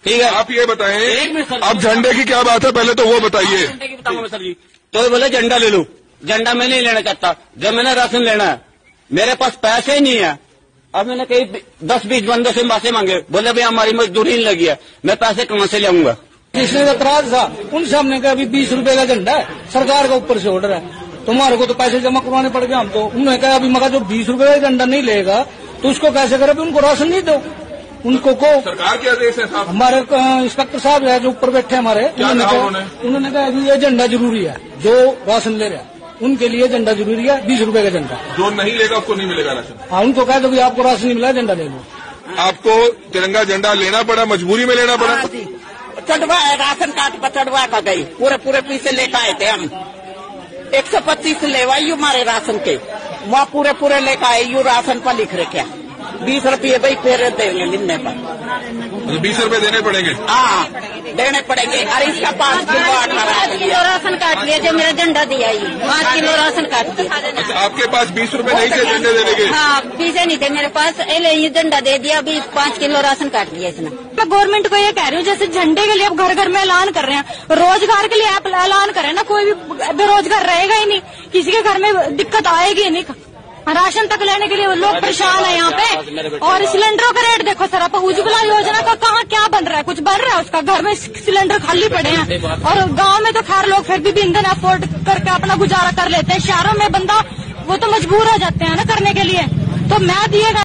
ٹھیک ہے آپ یہ بتائیں سر اب جھنڈے کی کیا بات ہے پہلے تو وہ بتائیے. جھنڈے کی بتاؤں گا سر جی. تو بولے جھنڈا لے لوں. جھنڈا میں نہیں لینا چاہتا. جب میں نے راشن لینا ہے میرے پاس پیسے ہی نہیں ہے. اب میں نے کئی 10-20 بندوں سے پیسے مانگے. بولے بھائی ہماری مزدوری نہیں لگی ہے. میں پیسے کہاں سے لاؤں گا. جس نے اعتراض تھا ان سے ہم نے کہا ابھی 20 روپے کا جھنڈا ہے سرکار کا اوپر سے آرڈر ہے تمہارے کو تو پیسے جمع کروانے پڑ گئے. ہم تو انہوں نے کہا ابھی مگر جو 20 روپے کا جھنڈا نہیں لے گا تو اس کو کیسے کرے. ان کو راشن نہیں دو. ان کو سرکار کے آدیش ہے صاحب. ہمارے انسپیکٹر صاحب ہے جو اوپر بیٹھے ہمارے انہوں نے کہا ابھی یہ جھنڈا ضروری ہے. جو راشن لے رہے ہیں ان کے لیے جھنڈا ضروری ہے. 20 روپے کا جھنڈا. جو نہیں لے گا اس کو نہیں ملے گا راشن. ہاں ان کو کہہ دو کہ آپ کو راشن نہیں ملا جھنڈا لے لو. آپ کو ترنگا جھنڈا لینا پڑا مجبوری میں لینا پڑا. چڑھوا راشن کارڈ پر چڑھوا کر گئی. پورے پیسے لے کے آئے تھے ہم 125 لیوائی ہمارے راشن کے وہاں پورے لے کے آئے. یوں راشن پر لکھ رہے کیا 20 روپئے بھائی پھر دیں گے ملنے پر. 20 روپے دینے پڑیں گے. ہاں دینے پڑیں گے. اور اس کا 5 کلو آٹا راشن کاٹ لیا. جو میرا جھنڈا دیا 5 کلو راشن کاٹ دیا. اچھا آپ کے پاس 20 روپے نہیں تھے جھنڈے دینے کے. ہاں پیسے نہیں تھے میرے پاس. یہ جھنڈا دے دیا. ابھی 5 کلو راشن کاٹ دیا اس نے. میں گورنمنٹ کو یہ کہہ رہی ہوں جیسے جھنڈے کے لیے اب گھر میں اعلان کر رہے ہیں روزگار کے لیے آپ اعلان کریں نا. کوئی بھی بے روزگار رہے گا ہی نہیں. کسی کے گھر میں دقت آئے گی نہیں. راشن تک لینے کے لیے لوگ پریشان ہیں یہاں پہ. اور سلنڈروں کا ریٹ دیکھو سر. آپ اجولا یوجنا کا کہاں کیا بن رہا ہے. کچھ بن رہا ہے اس کا. گھر میں سلنڈر خالی پڑے ہیں. اور گاؤں میں تو خیر لوگ پھر بھی ایندھن افورڈ کر کے اپنا گزارا کر لیتے ہیں. شہروں میں بندہ وہ تو مجبور ہو جاتے ہیں نا کرنے کے لیے. تو میں دیے گا